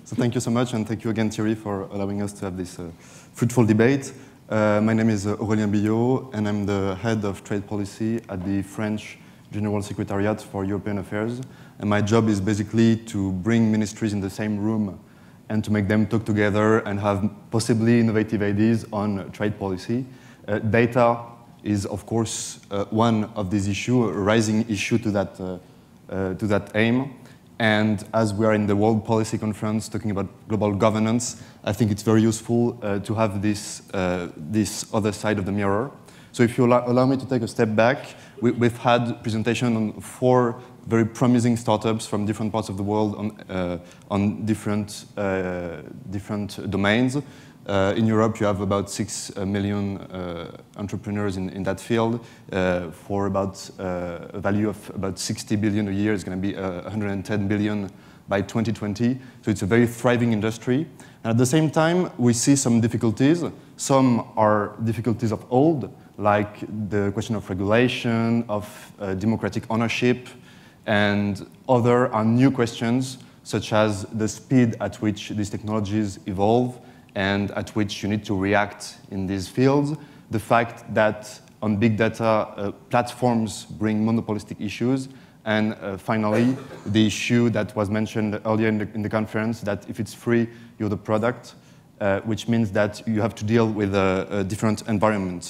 So thank you so much, and thank you again, Thierry, for allowing us to have this fruitful debate. My name is Aurélien Billot, and I'm the head of trade policy at the French General Secretariat for European Affairs. And my job is basically to bring ministries in the same room and to make them talk together and have possibly innovative ideas on trade policy. Data is, of course, one of these issues, a rising issue to that aim. And as we are in the World Policy Conference talking about global governance, I think it's very useful to have this other side of the mirror. So if you allow me to take a step back, we've had presentation on 4 very promising startups from different parts of the world on different domains. In Europe, you have about 6 million entrepreneurs in that field for about a value of about 60 billion a year. It's going to be 110 billion by 2020. So it's a very thriving industry. And at the same time, we see some difficulties. Some are difficulties of old, like the question of regulation, of democratic ownership, and other are new questions, such as the speed at which these technologies evolve and at which you need to react in these fields. The fact that on big data, platforms bring monopolistic issues. And finally, the issue that was mentioned earlier in the conference, that if it's free, you're the product, which means that you have to deal with different environments.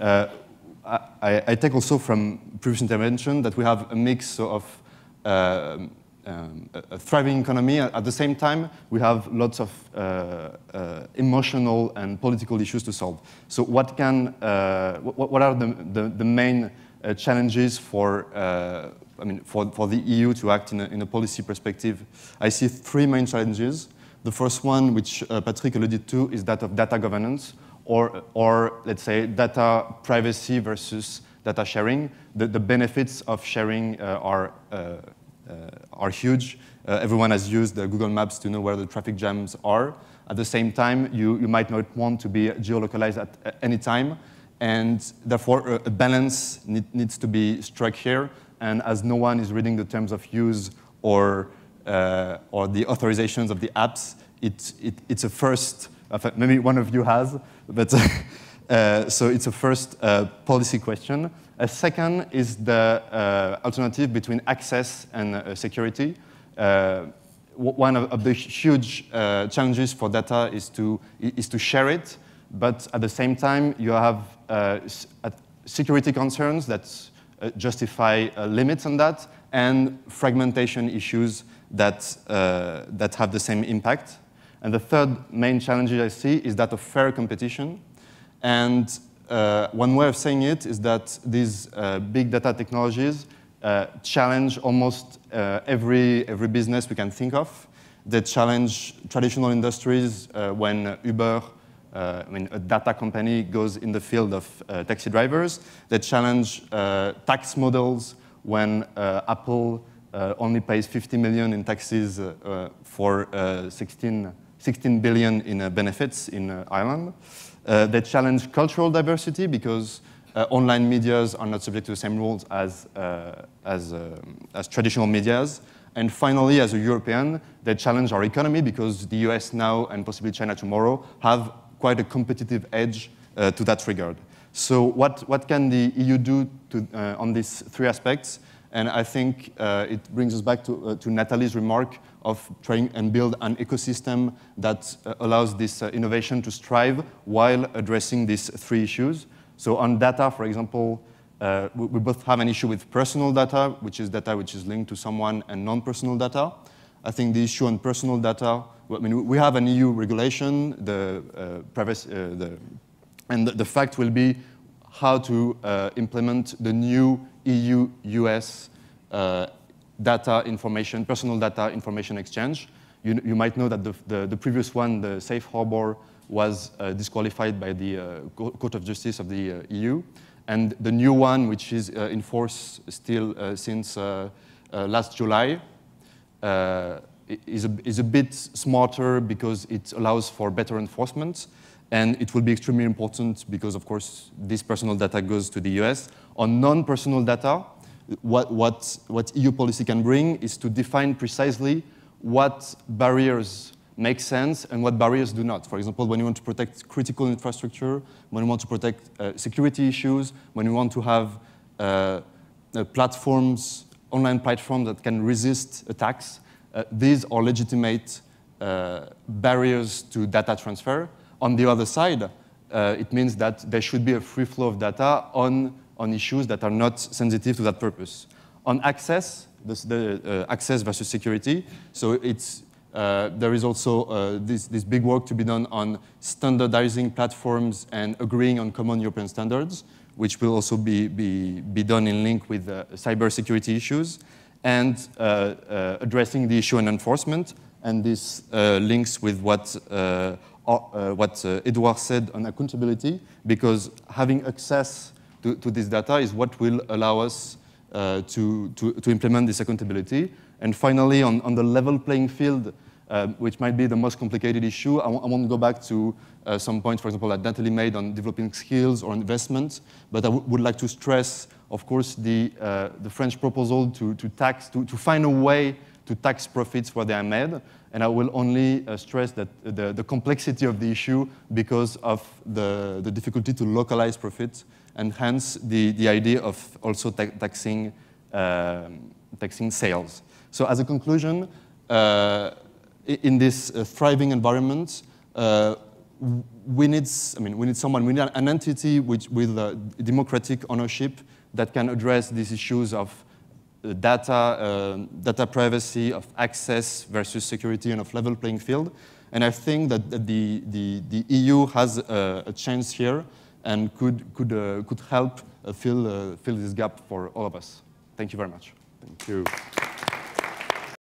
I take also from previous intervention that we have a mix of a thriving economy. At the same time, we have lots of emotional and political issues to solve. So what are the main challenges for the EU to act in a policy perspective? I see 3 main challenges. The first one, which Patrick alluded to, is that of data governance, or let's say data privacy versus data sharing. The benefits of sharing are huge. Everyone has used Google Maps to know where the traffic jams are. At the same time, you might not want to be geolocalized at any time, and therefore a balance needs to be struck here. And as no one is reading the terms of use or the authorizations of the apps, it's a first. Maybe one of you has, but so it's a first policy question. A second is the alternative between access and security. One of the huge challenges for data is to share it, but at the same time you have security concerns that justify limits on that, and fragmentation issues that have the same impact. And the third main challenge I see is that of fair competition. And one way of saying it is that these big data technologies challenge almost every business we can think of. They challenge traditional industries when Uber, a data company, goes in the field of taxi drivers. They challenge tax models when Apple only pays 50 million in taxes for 16 billion in benefits in Ireland. They challenge cultural diversity because online medias are not subject to the same rules as traditional medias. And finally, as a European, they challenge our economy because the US now and possibly China tomorrow have quite a competitive edge to that regard. So what can the EU do on these 3 aspects? And I think it brings us back to Nathalie's remark of trying and build an ecosystem that allows this innovation to strive while addressing these 3 issues. So on data, for example, we both have an issue with personal data which is linked to someone, and non-personal data. I think the issue on personal data, we have an EU regulation, and the fact will be how to implement the new EU-US data information, personal data information exchange. You might know that the previous one, the safe harbor, was disqualified by the Court of Justice of the EU. And the new one, which is in force still since last July, is a bit smarter because it allows for better enforcement. And it will be extremely important because, of course, this personal data goes to the US. On non-personal data, what EU policy can bring is to define precisely what barriers make sense and what barriers do not. For example, when you want to protect critical infrastructure, when you want to protect security issues, when you want to have platforms, online platforms that can resist attacks, these are legitimate barriers to data transfer. On the other side, it means that there should be a free flow of data on issues that are not sensitive to that purpose. On access, the access versus security, so there is also this big work to be done on standardizing platforms and agreeing on common European standards, which will also be done in link with cybersecurity issues, and addressing the issue and enforcement. And this links with what Edouard said on accountability, because having access to this data is what will allow us to implement this accountability. And finally, on the level playing field, which might be the most complicated issue, I won't go back to some points, for example, that Natalie made on developing skills or investment, but I would like to stress, of course, the French proposal to find a way to tax profits where they are made. And I will only stress that the complexity of the issue because of the difficulty to localize profits, and hence the idea of also taxing sales. So as a conclusion, in this thriving environment, we need an entity with democratic ownership that can address these issues of data privacy, of access versus security, and of level playing field. And I think that the EU has a chance here and could help fill this gap for all of us. Thank you very much. Thank you.